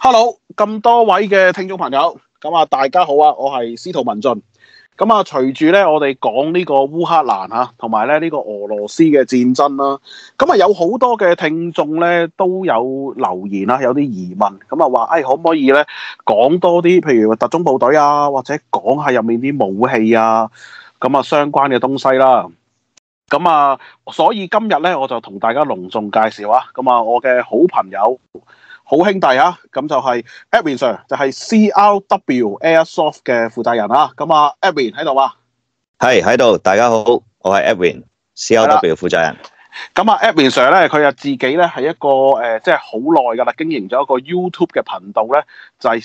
Hello，咁多位嘅聽眾朋友，大家好啊，我係司徒文進。隨住咧我哋講呢個烏克蘭嚇，同埋咧呢個俄羅斯嘅戰爭啦，有好多嘅聽眾咧都有留言啦，有啲疑問，話可唔可以咧講多啲，譬如特種部隊啊，或者講下入面啲武器啊，相關嘅東西啦。所以今日咧我就同大家隆重介紹啊，我嘅好朋友、好兄弟啊，咁就係 Edwin Sir，就係 CRW Airsoft 嘅負責人啊。Edwin 喺度啊， 係喺度，大家好，我係 Edwin CRW 負責人。 Edwin Sir 咧，佢自己咧係一個即係好耐噶啦，經營咗一個 YouTube 嘅頻道咧，就係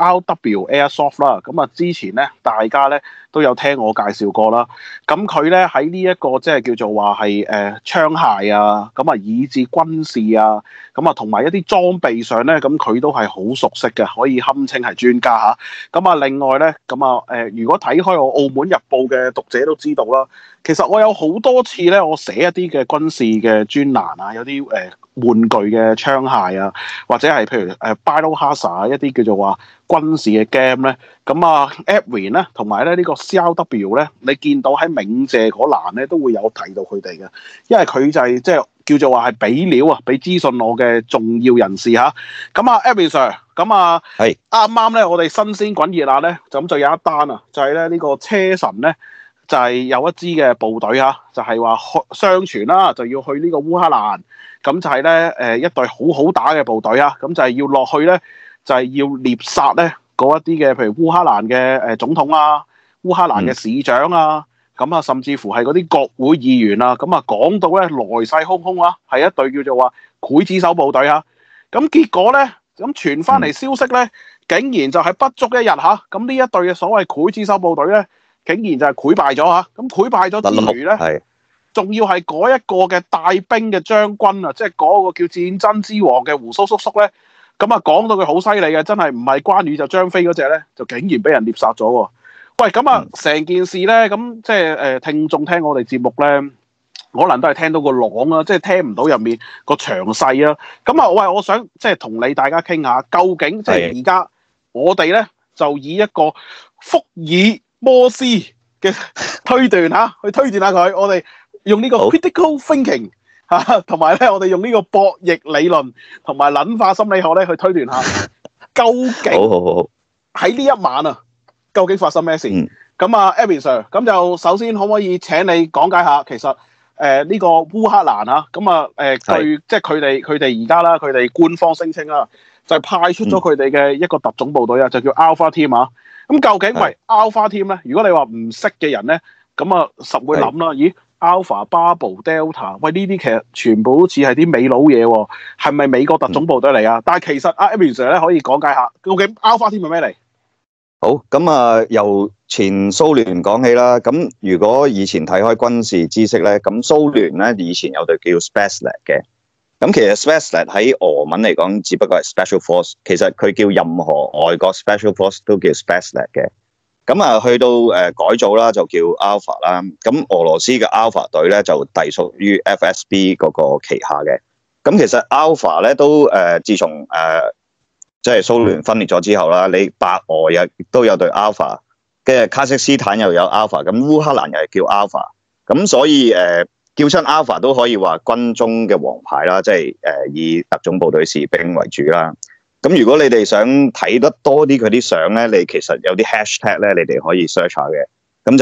CRW Airsoft 啦。之前咧，大家咧都有聽我介紹過啦。佢咧喺呢一個即係叫做話係槍械啊，以至軍事啊，同埋一啲裝備上咧，佢都係好熟悉嘅，可以堪稱係專家嚇。另外咧，如果睇開我澳門日報嘅讀者都知道啦。其實我有好多次咧，我寫一啲嘅軍事嘅專欄啊，有啲玩具嘅槍械啊，或者係譬如Biohazard 一啲叫做話軍事嘅 game 咧，Edwin 咧同埋咧呢個 CRW 咧，你見到喺鳴謝嗰欄咧都會有提到佢哋嘅，因為佢就係即係叫做話係俾料啊，俾資訊我嘅重要人士嚇。Edwin Sir，係啱啱咧，我哋新鮮滾熱辣咧，就有一單啊，就係咧呢個車臣咧。就係有一支嘅部隊啊，就係話相傳啦，就要去呢個烏克蘭，咁就係咧一隊好好打嘅部隊啊，咁就係要落去咧，就係要獵殺咧嗰一啲嘅，譬如烏克蘭嘅總統啊，烏克蘭嘅市長啊，甚至乎係嗰啲國會議員啊，講到咧來勢洶洶啊，係一隊叫做話劊子手部隊啊，結果咧傳翻嚟消息咧，竟然就係不足一日嚇，呢一隊嘅所謂劊子手部隊咧。竟然就係潰敗咗嚇，潰敗咗之餘咧，仲要係嗰一個嘅帶兵嘅將軍啊，即係嗰個叫戰爭之王嘅胡蘇叔叔咧，講到佢好犀利嘅，真係唔係關羽就張飛嗰隻咧，就竟然俾人獵殺咗喎。喂，成件事咧，即係聽眾聽我哋節目咧，可能都係聽到個朗啊，即係聽唔到入面個詳細啊。我想即係同你大家傾下，究竟即係而家我哋咧就以一個福爾摩斯嘅推斷嚇，去推斷下佢。我哋用呢個 critical thinking 嚇，同埋咧我哋用呢個博弈理論同埋諗化心理學咧去推斷下，究竟喺呢一晚啊，究竟發生咩事？Edwin Sir，就首先可唔可以請你講解下，其實呢個烏克蘭啊，據即係佢哋而家啦，佢哋官方聲稱啦，就係派出咗佢哋嘅一個特種部隊啊，就叫 Alpha Team 啊。究竟喂 Alpha Team 咧？如果你話唔識嘅人咧，實會諗啦。咦 ，Alpha、Bravo、Delta， 喂呢啲其實全部好似係啲美佬嘢喎，係咪美國特種部隊嚟啊？但係其實Edwin Sir 咧可以講解下，究竟 Alpha Team 係咩嚟？ 好，由前蘇聯講起啦。如果以前睇開軍事知識咧，蘇聯咧以前有隊叫 Spetsnaz 嘅。其實 Spetsnaz 喺俄文嚟講，只不過係 Special Force。其實佢叫任何外國 Special Force 都叫 Spetsnaz 嘅。去到改造啦，就叫 Alpha 啦。俄羅斯嘅 Alpha 隊咧就隸屬於 FSB 嗰個旗下嘅。其實 Alpha 咧都自從即係蘇聯分裂咗之後啦，你白俄亦都有隊 Alpha， 跟住卡西斯坦又有 Alpha， 咁烏克蘭又係叫 Alpha。所以叫親 Alpha 都可以話軍中嘅王牌啦，即係以特種部隊士兵為主啦。如果你哋想睇得多啲佢啲相咧，你其實有啲 hashtag 咧，你哋可以 search 下嘅。就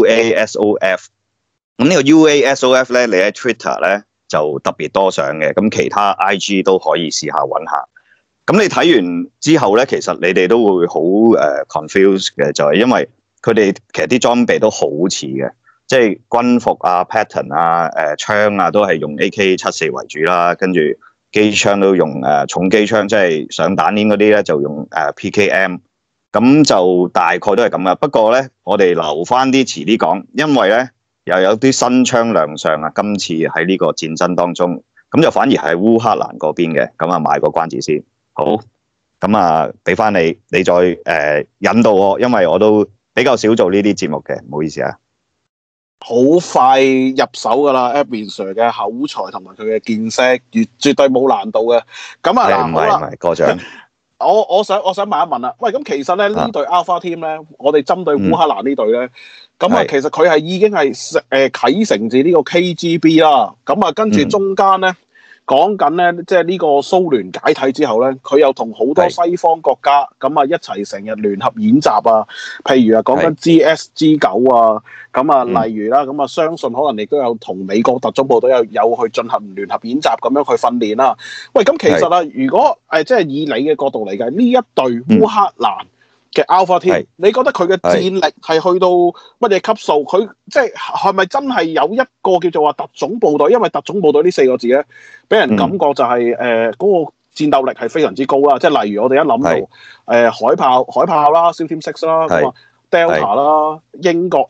UASOF。呢個 UASOF 咧，你喺 Twitter 咧就特別多相嘅。其他 IG 都可以試下揾下。你睇完之後咧，其實你哋都會好confused 嘅，就係因為佢哋其實啲裝備都好似嘅。即係軍服啊、pattern 啊、槍啊，都係用 AK-74為主啦。跟住機槍都用重機槍，即係上彈鏈嗰啲咧就用PKM。咁就大概都係咁噶。不過咧，我哋留翻啲遲啲講，因為咧又有啲新槍亮相啊。今次喺呢個戰爭當中，咁就反而係烏克蘭嗰邊嘅。賣個關子先。好，俾翻你再引導我，因為我都比較少做呢啲節目嘅，唔好意思啊。 好快入手噶啦 ，Edwin Sir 嘅口才同埋佢嘅見識，絕對冇難度嘅。唔係過獎。 我想問一問啦，喂，咁其實咧呢隊 Alpha Team 咧，我哋針對烏克蘭呢隊咧，咁啊其實佢係已經係啟承自呢個 KGB 啦，咁啊跟住中間咧講緊咧，即係呢個蘇聯解體之後咧，佢又同好多西方國家咁啊一齊成日聯合演習啊，譬如啊講緊 GSG9 啊，咁啊例如啦，咁啊相信可能亦都有同美國特種部隊有去進行聯合演習咁樣去訓練啦。喂，咁其實啊，如果即係以你嘅角度嚟計，呢一隊烏克蘭嘅 Alpha Team，你覺得佢嘅戰力係去到乜嘢級數？佢即係咪真係有一個叫做話特種部隊？因為特種部隊呢4個字咧，俾人感覺就係嗰個戰鬥力係非常之高啦。即係例如我哋一諗到海豹啦、SEAL Team 6啦、咁啊 Delta 啦、英國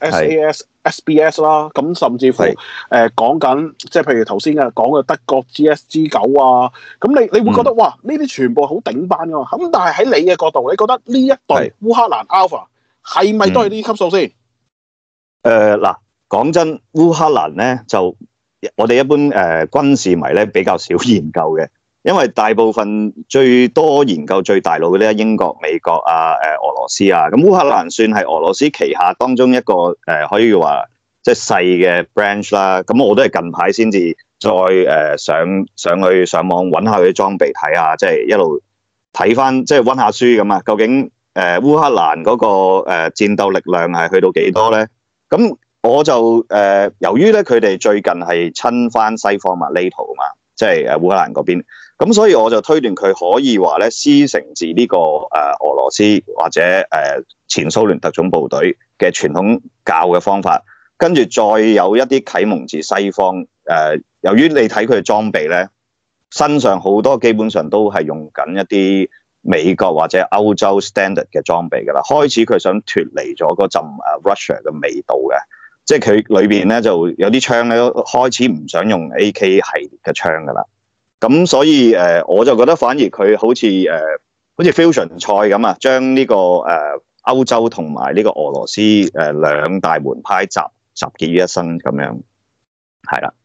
SAS、SBS 啦，咁甚至乎講緊即係譬如頭先講嘅德國 GSG9 啊，咁你會覺得哇呢啲全部好頂班㗎嘛？咁但係喺你嘅角度，你覺得呢一隊烏克蘭 Alpha 係咪都係呢啲級數先？ 嗱，講真，烏克蘭咧就我哋一般軍事迷咧比較少研究嘅。因為大部分最多研究最大腦嘅咧，英國、美國啊、俄羅斯啊，咁烏克蘭算係俄羅斯旗下當中一個可以話即係細嘅 branch 啦。咁我都係近排先至再上去上網揾下佢啲裝備睇下，即係一路睇翻即係溫下書咁啊。究竟烏克蘭嗰個戰鬥力量係去到幾多咧？咁我就由於咧佢哋最近係親翻西方嘛，NATO 嘛，即係烏克蘭嗰邊。咁所以我就推斷佢可以話咧師承自呢個俄羅斯或者前蘇聯特種部隊嘅傳統教嘅方法，跟住再有一啲啟蒙自西方。由於你睇佢嘅裝備咧，身上好多基本上都係用緊一啲美國或者歐洲 standard 嘅裝備㗎啦。開始佢想脫離咗嗰陣Russia 嘅味道嘅，即係佢裏邊咧就有啲槍咧開始唔想用 AK 系列嘅槍㗎啦。咁所以我就覺得反而佢好似 fusion 賽咁啊，將呢個歐洲同埋呢個俄羅斯兩大門派集結於一身咁樣，係啦。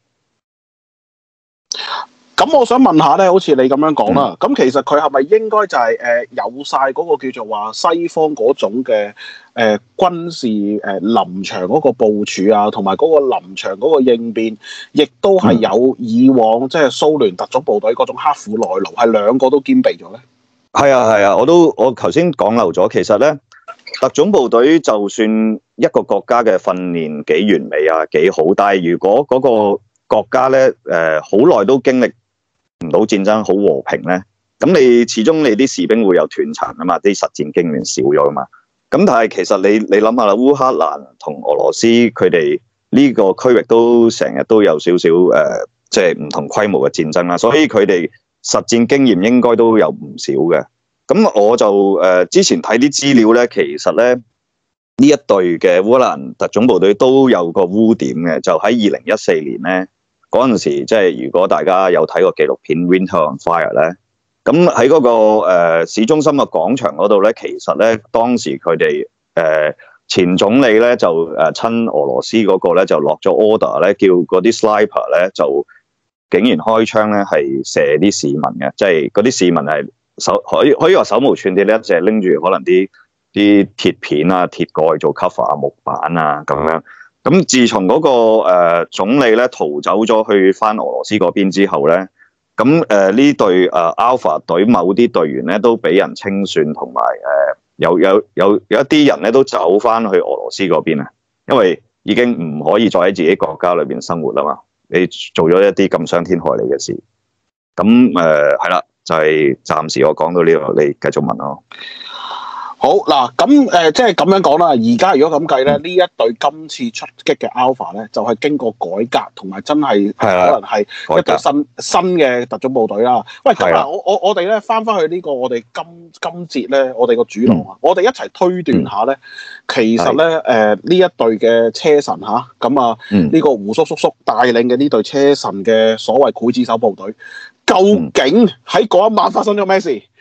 咁我想問下咧，好似你咁樣講啦，咁其實佢係咪應該就係有晒嗰個叫做話西方嗰種嘅軍事臨場嗰個部署啊，同埋嗰個臨場嗰個應變，亦都係有以往即係蘇聯特種部隊嗰種刻苦耐勞，係兩個都兼備咗咧？係啊，我頭先講漏咗，其實咧特種部隊就算一個國家嘅訓練幾完美啊幾好，但係如果嗰個國家咧好耐都經歷唔到戰爭好和平咧，咁你始終你啲士兵會有斷層啊嘛，啲實戰經驗少咗啊嘛。咁但係其實你諗下啦，烏克蘭同俄羅斯佢哋呢個區域都成日都有少少即係唔同規模嘅戰爭啦，所以佢哋實戰經驗應該都有唔少嘅。咁我就之前睇啲資料咧，其實咧呢一隊嘅烏克蘭特種部隊都有個污點嘅，就喺2014年咧。嗰陣時，即係如果大家有睇過紀錄片《Winter on Fire》咧，咁喺嗰個市中心嘅廣場嗰度咧，其實咧當時佢哋前總理咧就親俄羅斯嗰個咧就落咗 order 咧，叫嗰啲 sniper 咧就竟然開槍咧係射啲市民嘅，即係嗰啲市民係可以話手無寸鐵咧，就係拎住可能啲鐵片啊、鐵蓋做 cover 啊、木板啊咁樣。咁自從嗰個總理咧逃走咗去翻俄羅斯嗰邊之後咧，咁呢隊Alpha 隊某啲隊員咧都俾人清算，同埋有一啲人咧都走翻去俄羅斯嗰邊啊，因為已經唔可以再喺自己國家裏邊生活啦嘛，你做咗一啲咁傷天害理嘅事。咁係啦，就係暫時我講到呢度，你繼續問咯。 好嗱，咁即係咁樣講啦。而家如果咁計咧，呢一隊今次出擊嘅 Alpha 咧，就係經過改革同埋真係可能係一隊新嘅特種部隊啦。喂，咁嗱，我哋咧翻去呢個我哋今節咧，我哋個主龍啊，我哋一齊推斷下咧，其實咧呢一隊嘅車臣嚇，咁啊呢個胡叔叔帶領嘅呢隊車臣嘅所謂劊子手部隊，究竟喺嗰一晚發生咗咩事？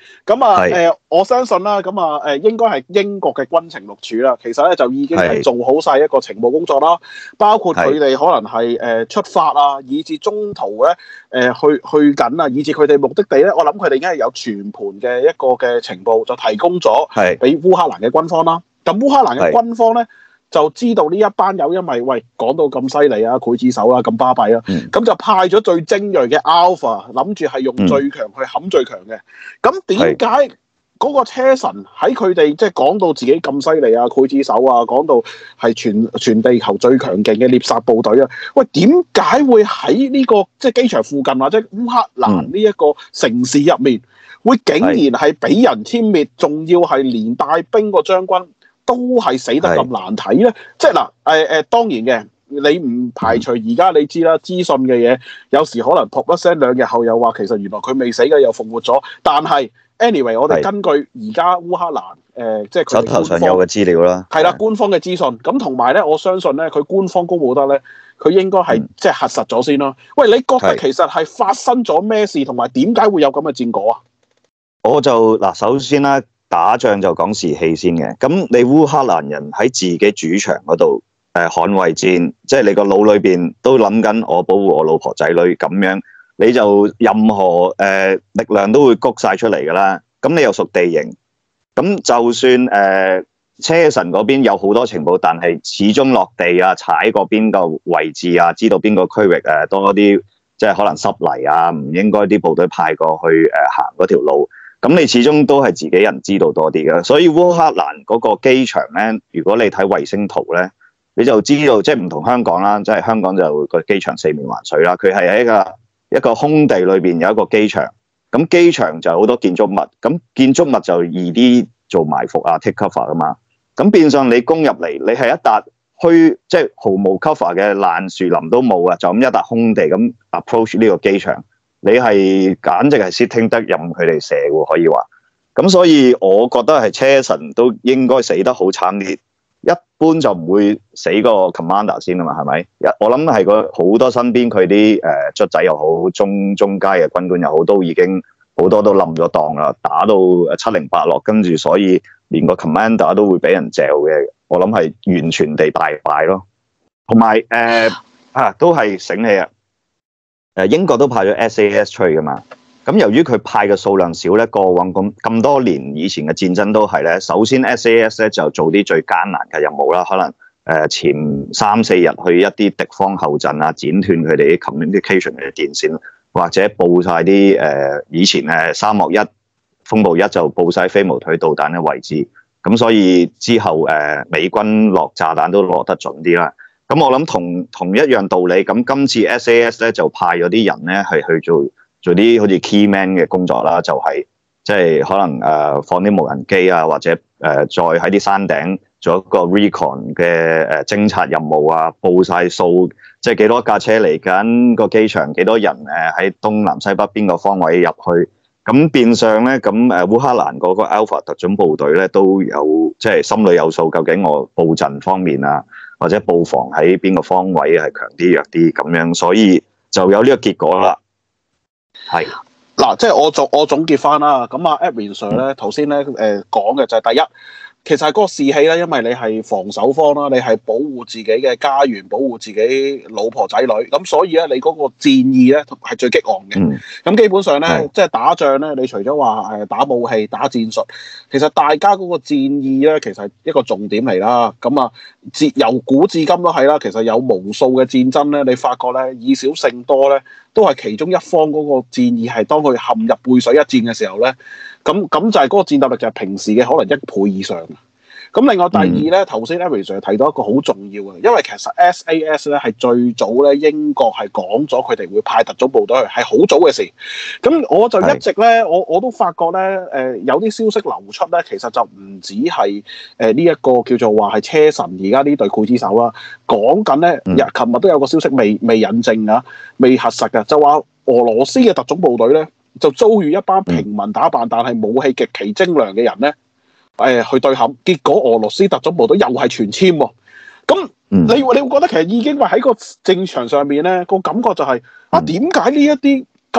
咁啊係我相信啦，咁啊應該係英國嘅軍情六處啦，其實咧就已經係係做好晒一個情報工作啦，包括佢哋可能係出發啊，以至中途咧去緊啊，以至佢哋目的地咧，我諗佢哋已經係有全盤嘅一個嘅情報，就提供咗係俾烏克蘭嘅軍方啦。咁烏克蘭嘅軍方咧就知道呢一班友因為講到咁犀利啊，劊子手啊，咁巴閉啊，咁就派咗最精鋭嘅 Alpha， 諗住係用最強去冚最強嘅。咁點解嗰個車臣喺佢哋即係講到自己咁犀利啊，劊子手啊，講到係全地球最強勁嘅獵殺部隊啊？喂，點解會喺呢個即係機場附近或者烏克蘭呢一個城市入面，會竟然係俾人殲滅，仲要係連帶兵個將軍都係死得咁難睇咧？即係嗱當然嘅，你唔排除而家你知啦，資訊嘅嘢有時可能噗一聲，兩日後又話其實原來佢未死嘅又復活咗，但係。anyway， 我哋根據而家烏克蘭即係佢手頭上有嘅資料啦， 係啦，官方嘅資訊咁，同埋咧，我相信咧，佢官方公佈得咧，佢應該係即係核實咗先咯。喂，你覺得其實係發生咗咩事，同埋點解會有咁嘅戰果啊？ 我就嗱，首先啦，打仗就講士氣先嘅。咁你烏克蘭人喺自己主場嗰度捍衛戰，即係你個腦裏邊都諗緊我保護我老婆仔女咁樣。你就任何力量都會谷晒出嚟噶啦，咁你又熟地形，咁就算車臣嗰邊有好多情報，但係始終落地啊，踩過邊個位置啊，知道邊個區域多啲，即係可能濕泥啊，唔應該啲部隊派過去行嗰條路，咁你始終都係自己人知道多啲嘅。所以烏克蘭嗰個機場咧，如果你睇衛星圖咧，你就知道即係唔同香港啦，即係香港就個機場四面環水啦，佢係喺一個空地裏邊有一個機場，咁機場就好多建築物，咁建築物就易啲做埋伏啊 take cover 噶嘛，咁變相你攻入嚟，你係一笪即係毫無 cover 嘅爛樹林都冇啊，就咁一笪空地咁 approach 呢個機場，你係簡直係 sitting 得任佢哋射喎，可以話，咁所以我覺得係車臣都應該死得好慘烈。一般就唔會死個 commander 先啊嘛，係咪？我諗係個好多身邊佢啲卒仔又好，中階嘅軍官又好，都已經好多都冧咗檔啦，打到七零八落，跟住所以連個 commander 都會俾人嚼嘅。我諗係完全地大敗咯。同埋都係醒起啊！英國都派咗 SAS 出去噶嘛。咁由於佢派嘅數量少咧，過往咁多年以前嘅戰爭都係咧，首先 SAS 咧就做啲最艱難嘅任務啦，可能前3-4日去一啲敵方後陣啊，剪斷佢哋啲 communication 嘅電線，或者佈晒啲以前沙漠一、風暴一就佈晒飛毛腿導彈嘅位置，咁所以之後美軍落炸彈都落得準啲啦。咁我諗同一樣道理，咁今次 SAS 咧就派咗啲人咧係去做啲好似 key man 嘅工作啦，就係即係可能放啲無人機啊，或者再喺啲山頂做一個 recon 嘅偵察任務啊，報晒數，即係幾多架車嚟緊個機場，幾多人喺東南西北邊個方位入去，咁變相咧，咁烏克蘭嗰個 Alpha 特種部隊咧都有即係心裏有數，究竟我佈陣方面啊，或者佈防喺邊個方位係強啲弱啲咁樣，所以就有呢個結果啦。係嗱，即係我總結翻啦。咁啊 Edwin Sir 咧頭先咧講嘅就係第一，其實係嗰個士氣咧，因為你係防守方啦，你係保護自己嘅家園，保護自己老婆仔女，咁所以咧你嗰個戰意咧係最激昂嘅。咁基本上咧，即係打仗咧，你除咗話打武器、打戰術，其實大家嗰個戰意咧，其實係一個重點嚟啦。咁啊，由古至今都係啦，其實有無數嘅戰爭咧，你發覺咧以少勝多咧，都係其中一方嗰個戰意係當佢陷入背水一戰嘅時候咧，咁就係嗰個戰鬥力就係平時嘅可能1倍以上。咁另外第二咧，頭先 Edwin Sir 提到一個好重要嘅，因為其實 SAS 咧係最早咧英國係講咗佢哋會派特種部隊去，係好早嘅事。咁我就一直咧，我都發覺咧，有啲消息流出咧，其實就唔止係呢一個叫做話係車臣而家呢隊劊子手啦，講緊咧，琴日都有個消息未引證啊，未核實嘅，就話俄羅斯嘅特種部隊咧就遭遇一班平民打扮但係武器極其精良嘅人咧。去對撼，結果俄羅斯特種部隊又係全殲喎。咁你會覺得其實已經話喺個戰場上面咧個感覺就係點解呢一啲咁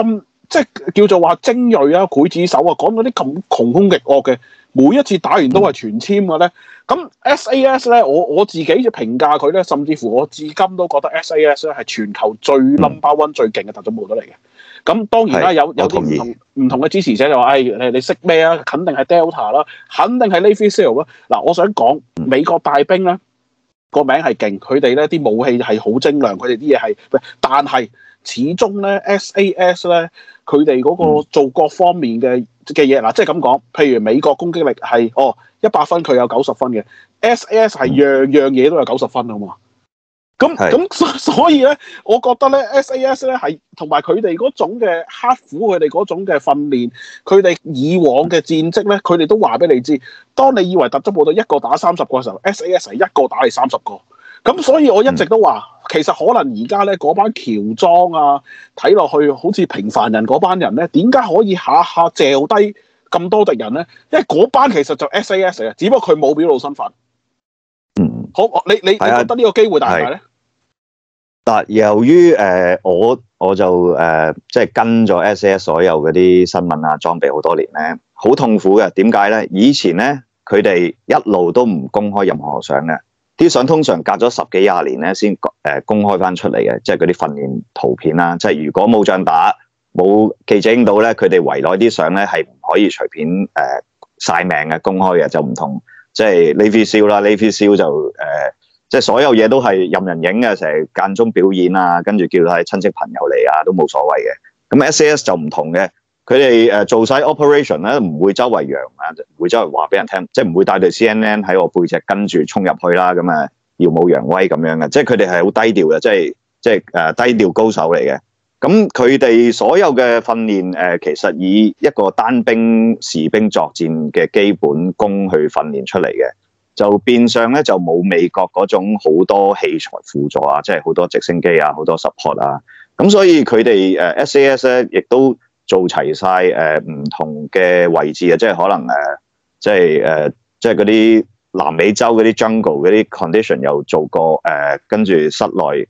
即係叫做話精鋭啊、劊子手啊，講嗰啲咁窮兇極惡嘅，每一次打完都係全簽嘅咧。咁 SAS 咧，我自己就評價佢咧，甚至乎我至今都覺得 SAS 咧係全球最 number one 最勁嘅特種部隊嚟嘅。咁當然啦，有啲唔同嘅支持者就話：，你識咩啊？肯定係 Delta 啦，肯定係 Navy SEAL 啦。嗱，我想講美國大兵咧個名係勁，佢哋咧啲武器係好精良，佢哋啲嘢係，但係始終咧 SAS 咧佢哋嗰個做各方面嘅嘢嗱，即係咁講，譬如美國攻擊力係100分，佢有90分嘅 SAS 係樣樣嘢都有90分啊嘛。咁所以咧，我覺得咧 SAS 咧係同埋佢哋嗰種嘅刻苦，佢哋嗰種嘅訓練，佢哋以往嘅戰績咧，佢哋都話俾你知。當你以為特種部隊一個打30個嘅時候，SAS 係一個打你30個。咁所以我一直都話，其實可能而家咧嗰班喬裝啊，睇落去好似平凡人嗰班人咧，點解可以下下嚼低咁多敵人咧？因為嗰班其實就 SAS 嚟嘅，只不過佢冇表露身份。好，你覺得呢個機會大唔大咧？ 但由於我就即係跟咗 SAS 所有嗰啲新聞啊裝備好多年咧，好痛苦嘅。點解咧？以前咧佢哋一路都唔公開任何相嘅，啲相通常隔咗10幾20年咧先公開翻出嚟嘅，即係嗰啲訓練圖片啦。即係如果冇仗打，冇記者影到咧，佢哋圍內啲相咧係唔可以隨便曬命嘅公開嘅，就唔同即係 Navy SEAL 啦 ，Navy SEAL 就即係所有嘢都係任人影嘅，成日間中表演啊，跟住叫晒親戚朋友嚟啊，都冇所謂嘅。咁 SAS 就唔同嘅，佢哋做晒 operation 咧，唔會周圍揚啊，唔會周圍話俾人聽，即係唔會帶隊 CNN 喺我背脊跟住衝入去啦，咁耀武揚威咁樣嘅，即係佢哋係好低調嘅，即係低調高手嚟嘅。咁佢哋所有嘅訓練其實以一個單兵士兵作戰嘅基本功去訓練出嚟嘅。就變相咧就冇美國嗰種好多器材輔助啊，即係好多直升機啊，好多 support 啊，咁所以佢哋SAS 咧亦都做齊晒唔同嘅位置啊，即係可能即係嗰啲南美洲嗰啲 jungle 嗰啲 condition 又做過跟住室內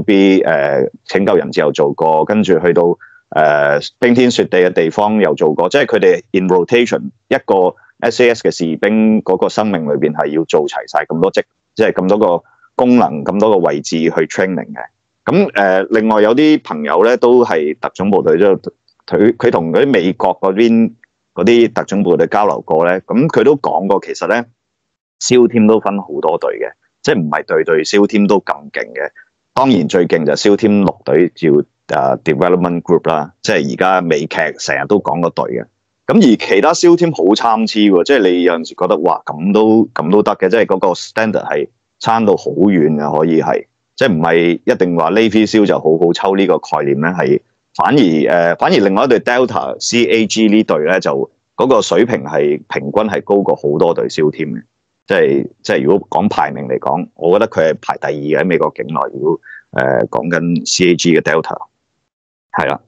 CQB 拯救人質又做過，跟住去到冰天雪地嘅地方又做過，即係佢哋 in rotation 一個。SAS 嘅士兵嗰個生命裏邊係要做齊晒咁多職，即係咁多個功能、咁多個位置去 training 嘅。咁另外有啲朋友咧都係特種部隊，即係佢同嗰啲美國嗰邊嗰啲特種部隊交流過咧，咁佢都講過其實咧 SEAL team 都分好多隊嘅，即係唔係隊隊 SEAL team 都咁勁嘅。當然最勁就 SEAL team 6隊叫development group 啦，即係而家美劇成日都講嗰隊嘅。咁而其他 SEAL team 好參差喎，即係你有陣時覺得哇咁都得嘅，即係嗰個 standard 係差到好遠嘅，可以係即係唔係一定話 Navy SEAL 就好好抽呢個概念咧，係反而另外一隊 Delta CAG 呢隊咧就嗰個水平係平均係高過好多隊 SEAL team 嘅，即係如果講排名嚟講，我覺得佢係排第2嘅喺美國境內。如果講緊 CAG 嘅 Delta 係啦。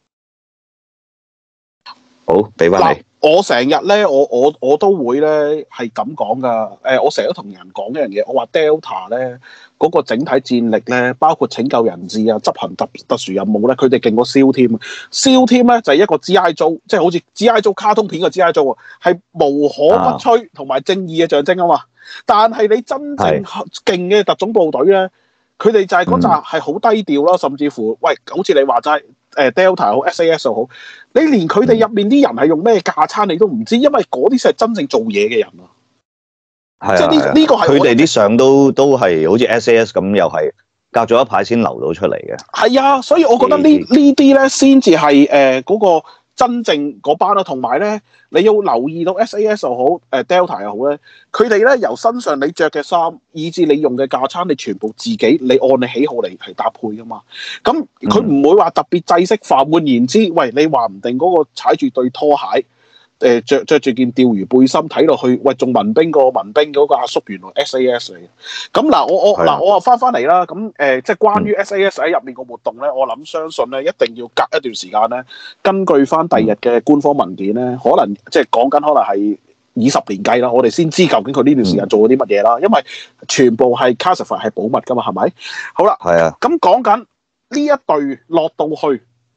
好，俾翻你。 我成日咧，我都會咧係咁講噶。我成日都同人講一樣嘢，我話 Delta 咧嗰個整體戰力咧，包括拯救人質啊、執行特殊任務咧，佢哋勁過 SEAL team。SEAL team 咧就係一個 G.I. Joe，即係好似 G.I. Joe 卡通片嘅 G.I. Joe 係無可不摧同埋正義嘅象徵啊嘛。但係你真正勁嘅特種部隊咧，佢哋就係嗰扎係好低調啦，甚至乎喂，好似你話齋。Delta 好 SAS 又好，你連佢哋入面啲人係用咩架撐你都唔知，因為嗰啲先係真正做嘢嘅人啊。係即係呢個係佢哋啲相都係好似 SAS 咁，又係隔咗一排先流到出嚟嘅。係啊，所以我覺得呢啲咧先至係嗰個真正嗰班啦。同埋咧，你要留意到 SAS 又好，Delta 又好咧，佢哋咧由身上你着嘅衫，以至你用嘅架撐，你全部自己你按你喜好嚟搭配噶嘛。咁佢唔會話特別制式化。換言之，喂，你話唔定嗰個踩住對拖鞋，着住件釣魚背心，睇落去，喂，仲民兵個民兵嗰個阿叔原來 SAS 嚟嘅。咁嗱，我翻嚟啦。咁即係關於 SAS 喺入面個活動咧，我相信咧一定要隔一段時間咧，根據翻第二日嘅官方文件咧，可能即係講緊可能係以10年計啦，我哋先知究竟佢呢段時間做咗啲乜嘢啦。因為全部係 classified 係保密噶嘛，係咪？好啦，係啊。咁講緊呢一隊落到去。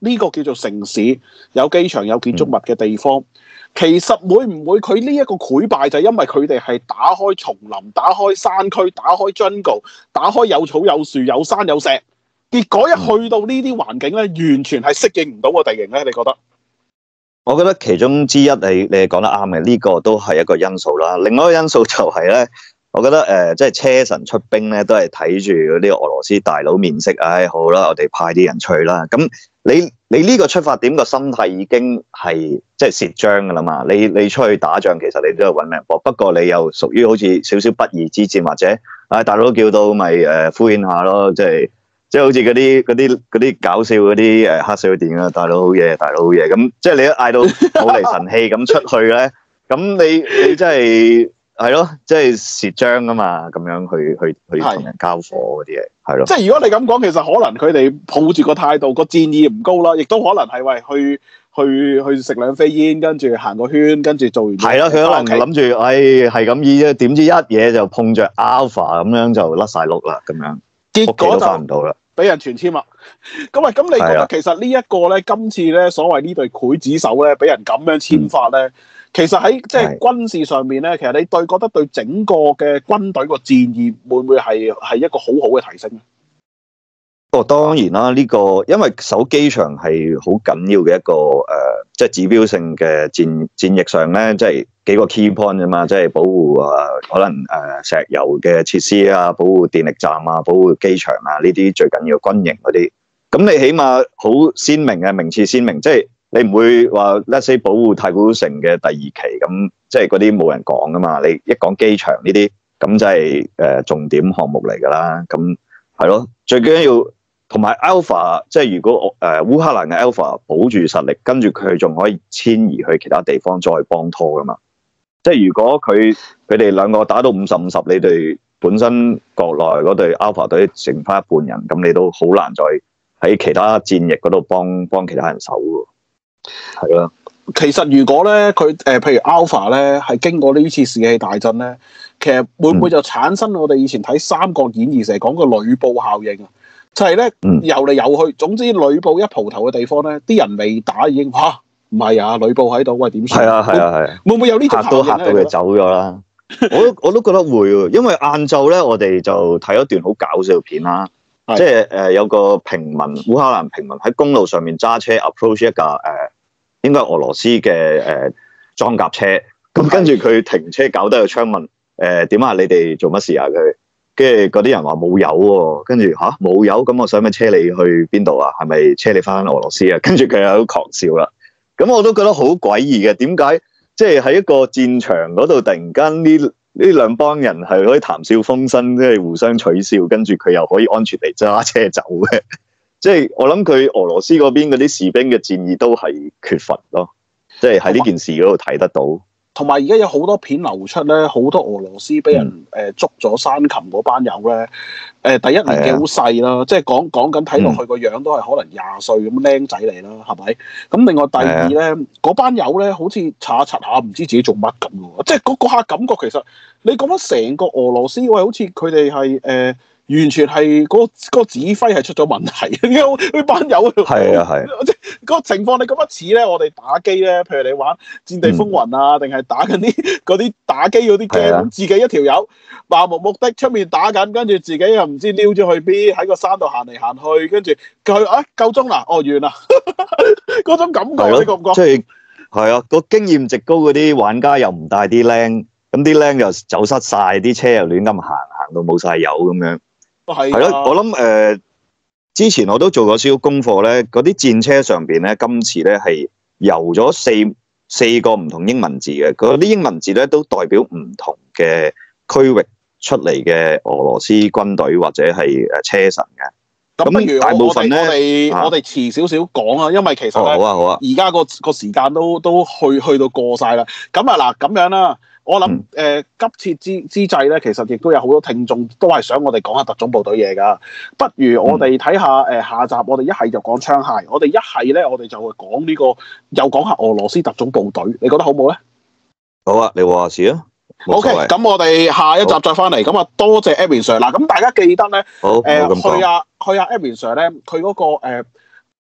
呢個叫做城市，有機場有建築物嘅地方，其實會唔會佢呢一個潰敗就係因為佢哋係打開叢林、打開山區、打開 jungle、打開有草有樹有山有石，結果一去到呢啲環境咧，完全係適應唔到個地形咧？你覺得？ 我覺得其中之一你講得啱嘅，呢個都係一個因素啦。另外一個因素就係咧，我覺得即係車臣出兵咧，都係睇住嗰啲俄羅斯大佬面色，唉，好啦，我哋派啲人出去啦。咁你呢個出發點個心態已經係即係蝕章噶啦嘛。你出去打仗，其實你都係揾命搏，不過你又屬於好似少少不義之戰，或者大佬叫到咪敷衍下咯，即係好似嗰啲搞笑嗰啲黑社會電影啊，大佬好嘢，大佬好嘢，咁即係你一嗌到好嚟神氣咁出去咧，咁你真係係咯，即係蝕章啊嘛，咁樣去同人交火嗰啲嘢，係咯。即係如果你咁講，其實可能佢哋抱住個態度，個戰意唔高啦，亦都可能係為去食兩飛煙，跟住行個圈，跟住做完。係啦，佢可能諗住，係咁意啫，點知一嘢就碰着 Alpha 咁樣就甩晒碌啦，咁樣結果就翻唔到啦。 俾人全簽啦，咁你覺得其實呢一個咧，今次咧所謂呢隊劊子手咧，俾人咁樣簽法咧，其實喺即係軍事上面咧，其實你覺得對整個嘅軍隊個戰意會唔會係一個好好嘅提升咧？ 當然啦，呢個因為守機場係好緊要嘅一個即係指標性嘅戰役上咧，即係幾個 key point 啫嘛，即係保護可能石油嘅設施啊，保護電力站啊，保護機場啊，呢啲最緊要軍營嗰啲。咁你起碼好鮮明嘅名次鮮明，即係你唔會話 let's say 保護太古城嘅第二期咁，即係嗰啲冇人講噶嘛。你一講機場呢啲，咁就係重點項目嚟噶啦。咁係咯，最緊要。同埋 Alpha， 即係如果烏克蘭嘅 Alpha 保住實力，跟住佢仲可以遷移去其他地方再幫拖噶嘛。即係如果佢哋兩個打到50-50，你哋本身國內嗰隊 Alpha 隊剩翻一半人，咁你都好難再喺其他戰役嗰度幫其他人手喎。係咯。 其實如果咧佢譬如 Alpha 咧係經過呢次士氣大振咧，其實會唔會就產生我哋以前睇《三國演義》成日講個呂布效應啊？就係咧，游嚟游去，總之呂布一蒲頭嘅地方咧，啲人未打已經唔係啊，呂布喺度，喂點算？係啊，會唔會有呢種效應咧？嚇到佢走咗啦！我都覺得會喎，因為晏晝咧，我哋就睇咗段好搞笑片啦，即係有個烏克蘭平民喺公路上面揸車 approach 一架應該係俄羅斯嘅裝甲車，咁跟住佢停車搞低個窗問點啊？你哋做乜事啊？佢跟住嗰啲人話冇油喎，跟住冇油，咁我想唔想車你去邊度啊？係咪車你翻俄羅斯啊？跟住佢又狂笑啦。咁我都覺得好詭異嘅，點解即係喺一個戰場嗰度突然間呢兩幫人係可以談笑風生，即係互相取笑，跟住佢又可以安全地揸車走嘅？即係我諗佢俄羅斯嗰邊嗰啲士兵嘅戰意都係缺乏咯，即係喺呢件事嗰度睇得到。 同埋而家有好多片流出咧，好多俄羅斯俾人捉咗山琴嗰班友咧，第一年紀好細啦，即係講緊睇落去個樣都係可能20歲咁僆仔嚟啦，係咪？咁另外第二咧，嗰班友咧好似查下唔知自己做乜咁喎，即係嗰下感覺其實你講緊成個俄羅斯，喂，好似佢哋係完全係嗰個指揮係出咗問題，點解呢班友係啊係，即係個情況你咁樣似咧，我哋打機咧，譬如你玩戰地風雲啊，定係打緊嗰啲打機嗰啲 game，自己一條友漫無目的出面打緊，跟住自己又唔知溜咗去邊，喺個山度行嚟行去，跟住佢夠鐘啦，完啦，嗰種感覺你覺唔覺？ 即係係啊，個經驗值高嗰啲玩家又唔帶啲僆，咁啲僆又走失晒，啲車又亂咁行到冇晒油咁樣。係咯，我諗之前我都做過少少功課咧，嗰啲戰車上邊咧，今次咧係油咗四個唔同英文字嘅，嗰啲英文字咧都代表唔同嘅區域出嚟嘅俄羅斯軍隊或者係車臣嘅。 咁不如大部分咧，我哋遲少少講啊，因為其實咧，好啊，而家個時間都去到過晒啦。咁啊嗱，咁樣啦。我諗急切之際咧，其實亦都有好多聽眾都係想我哋講下特種部隊嘢㗎。不如我哋睇下下集，我哋一係就講槍械，我哋一係咧，我哋就會講呢個，又講下俄羅斯特種部隊。你覺得好唔好咧？ 好啊，你話事啊。 OK，咁我哋下一集再翻嚟。咁啊，多謝 Edwin Sir。嗱，咁大家記得咧，去阿Edwin Sir 咧，佢嗰個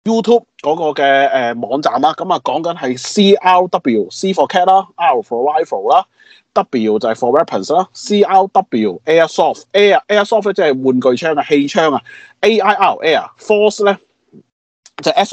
YouTube 嗰個嘅網站啦，咁啊講緊係 CRW C for cat 啦，R for rifle 啦，W 就係 for weapons 啦，CRW Airsoft Airsoft 即係玩具槍啊，氣槍啊，AIR Air Force 咧就係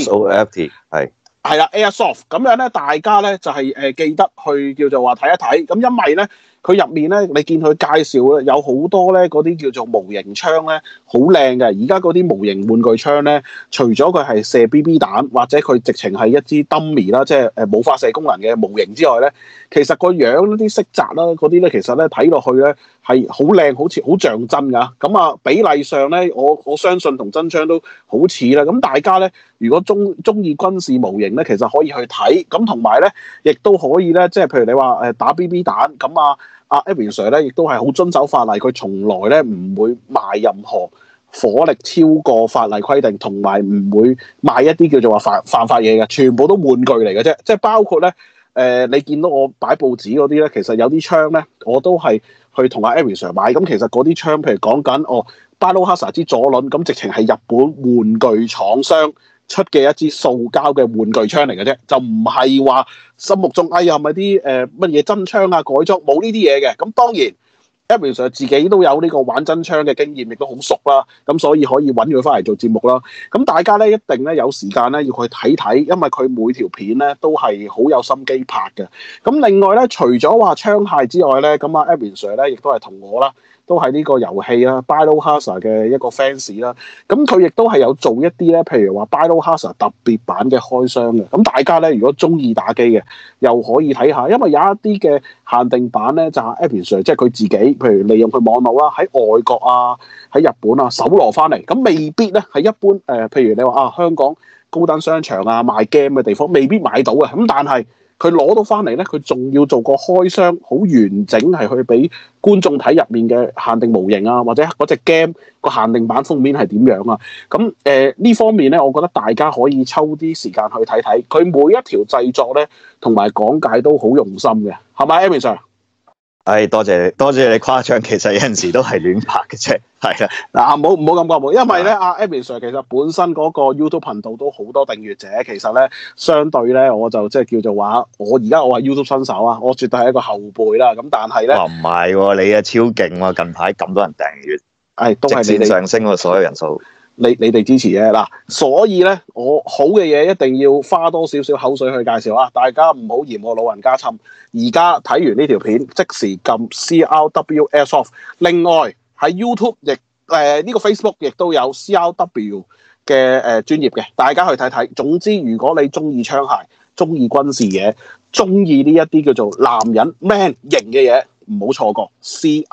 SOFT 係啦，Airsoft 咁樣咧，大家咧就係記得去叫做話睇一睇，咁因為咧佢入面咧，你見佢介紹咧有好多咧嗰啲叫做模型槍咧，好靚嘅。而家嗰啲模型玩具槍咧，除咗佢係射 BB 彈或者佢直情係一支 dummy 啦，即係冇發射功能嘅模型之外咧，其實個樣啲色澤啦嗰啲咧，其實咧睇落去咧係好靚，好似好像真㗎。咁啊比例上咧，我相信同真槍都好似啦。咁大家咧，如果中意軍事模型咧，其實可以去睇。咁同埋咧，亦都可以咧，即係譬如你話打 BB 彈咁啊。阿 Edwin Sir 咧，亦都係好遵守法例，佢從來咧唔會賣任何火力超過法例規定，同埋唔會賣一啲叫做話犯法嘢嘅，全部都玩具嚟嘅啫。即係包括咧，你見到我擺報紙嗰啲咧，其實有啲槍咧，我都係去同阿 Edwin Sir 買。咁其實嗰啲槍，譬如講緊Biohazard 之左輪，咁直情係日本玩具廠商出嘅一支塑膠嘅玩具槍嚟嘅啫，就唔係話心目中係咪啲乜嘢真槍啊改裝，冇呢啲嘢嘅。咁當然 Edwin Sir 自己都有呢個玩真槍嘅經驗，亦都好熟啦。咁所以可以揾佢翻嚟做節目啦。咁大家咧一定咧有時間咧要去睇睇，因為佢每條片咧都係好有心機拍嘅。咁另外咧，除咗話槍械之外咧，咁啊 Edwin Sir 咧亦都係同我啦。都係呢個遊戲啦 Biohazard 嘅一個 fans 啦，咁佢亦都係有做一啲咧，譬如話 Biohazard 特別版嘅開箱嘅，咁大家咧如果中意打機嘅，又可以睇下，因為有一啲嘅限定版咧，就係 Edwin Sir 即係佢自己，譬如利用佢網絡啦，喺外國啊，喺日本啊搜羅翻嚟，咁未必咧係一般譬如你話香港高登商場啊賣 game 嘅地方未必買到嘅，咁但係佢攞到翻嚟咧，佢仲要做個開箱，好完整係去俾觀眾睇入面嘅限定模型啊，或者嗰隻 game 個限定版封面係點樣啊？咁呢方面咧，我覺得大家可以抽啲時間去睇睇，佢每一條製作咧同埋講解都好用心嘅，係咪 Edwin Sir？ 多謝你，多謝你誇張，其實有陣時都係亂拍嘅啫，係啦。 嗱，唔好咁講，因為咧，阿 Edwin Sir 其實本身嗰個 YouTube 頻道都好多訂閱者，其實咧相對咧，我就即係叫做話，我係 YouTube 新手啊，我絕對係一個後輩啦。咁但係咧， 唔係喎，你啊超勁喎，近排咁多人訂閱， 都係你哋上升喎，所有人數。 你哋支持嘅嗱，所以咧，我好嘅嘢一定要花多少少口水去介紹啊！大家唔好嫌我老人家侵。而家睇完呢條片，即時撳 CRW Airsoft。另外喺 YouTube 亦呢個 Facebook 亦都有 CRW 嘅專頁嘅，大家去睇睇。總之，如果你中意槍械、中意軍事嘢、中意呢一啲叫做男人 man 型嘅嘢，唔好錯過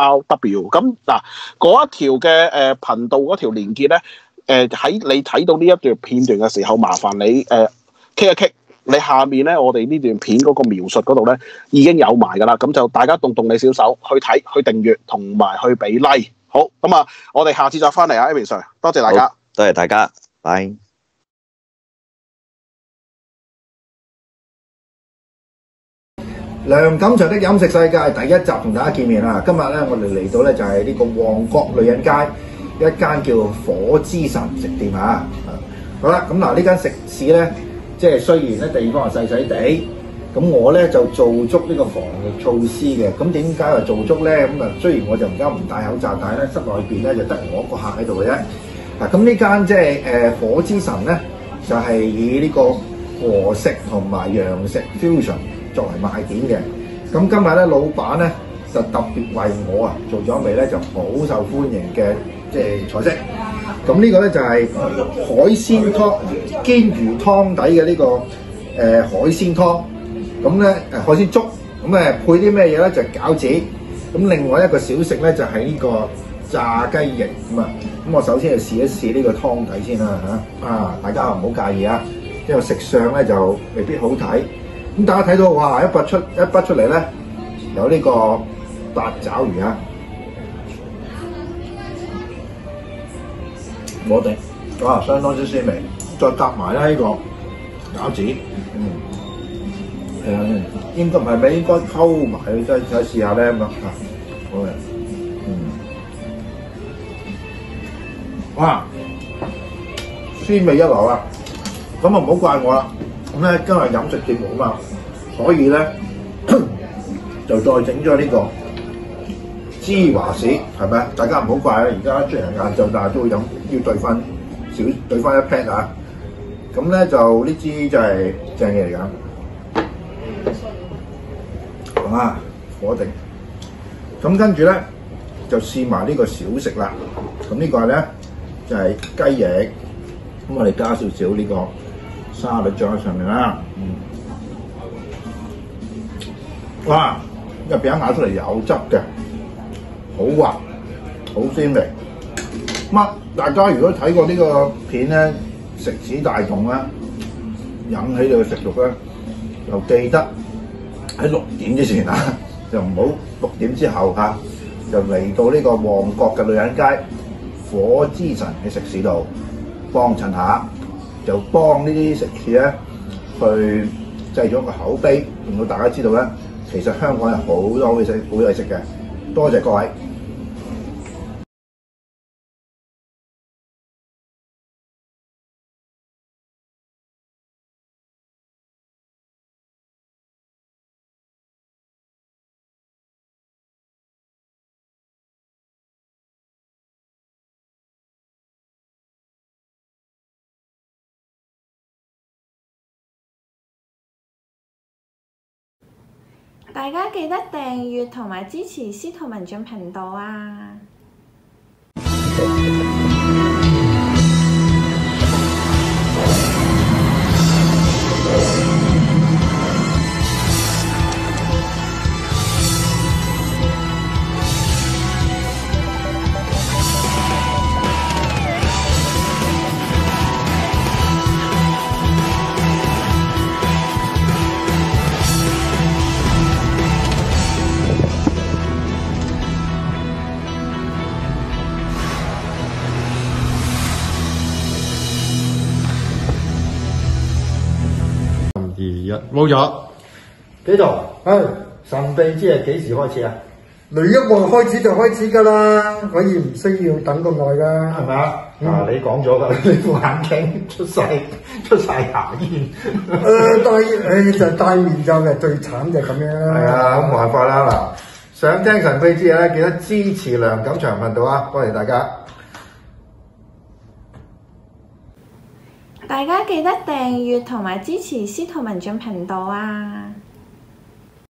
CRW。咁嗱，嗰一條嘅頻道嗰條連結咧。喺你睇到呢一段片段嘅時候，麻煩你click 一 click，你下面咧我哋呢段片嗰個描述嗰度咧已經有埋㗎啦，咁就大家動你小手去睇、去訂閱同埋去俾 like。好，咁啊，我哋下次再翻嚟啊 Edwin Sir， 多謝大家， 多謝大家，拜。 梁錦祥的飲食世界第一集同大家見面啦！今日咧我哋嚟到咧就係呢個旺角女人街。一間叫火之神食店啊！好啦，咁嗱呢間食肆咧，即係雖然咧地方係細細地，咁我咧就做足呢個防疫措施嘅。咁點解話做足咧？咁啊，雖然我就而家唔戴口罩，但係咧室內邊咧就得我一個客喺度嘅啫。嗱，咁呢間即係火之神咧，就係以呢個和食同埋洋食 fusion 作為賣點嘅。咁今日咧，老闆咧就特別為我做咗一味咧就好受歡迎嘅。即係菜式，咁呢個咧就係海鮮湯，鰻魚湯底嘅呢個海鮮湯，咁咧海鮮粥，咁配啲咩嘢咧？就係餃子，咁另外一個小食咧就係呢個炸雞翼咁啊。咁我首先就試一試呢個湯底先啦嚇，大家唔好介意啊，因為食相咧就未必好睇。咁大家睇到哇，一筆出嚟咧，有呢個八爪魚啊！我哋哇，相當之鮮味，再夾埋咧呢個餃子，應該唔係咩？應該溝埋，再試下咧咁啊！好嘅，哇，鮮味一流啊！ 咁啊唔好怪我啦。咁咧今日飲食節目啊嘛，所以咧就再整咗呢個芝華士，係咪啊？大家唔好怪啊！而家雖然晏晝，但係都會飲，要兌翻一 pat 啊！咁咧就呢支就係正嘢嚟㗎。啊，火定。咁跟住咧就試埋呢個小食啦。咁呢個咧就係雞翼。咁我哋加少少呢個沙律醬喺上面啦。哇！入邊一咬出嚟有汁嘅，好滑，好鮮味。咁大家如果睇過呢個片咧，食指大動咧，引起你嘅食慾咧，就記得喺6點之前啊，就唔好6點之後啊，就嚟到呢個旺角嘅女人街火之神嘅食肆度幫襯下，就幫呢啲食肆咧去製咗個口碑，令到大家知道咧，其實香港有好多好嘢食嘅。多謝各位。 大家記得訂閱同埋支持司徒文進頻道啊！ 冇咗幾度？神秘之夜幾時開始啊？ 雷一望開始就開始㗎啦，可以唔需要等咁耐㗎， 係咪啊？嗱，你講咗㗎，你副眼鏡出晒牙煙。 戴面罩嘅最慘就係咁樣啦。 係啊，咁冇辦法啦嗱。想聽神秘之夜咧，記得支持梁錦祥頻道啊！多謝大家。 大家記得訂閱同埋支持司徒文進頻道啊！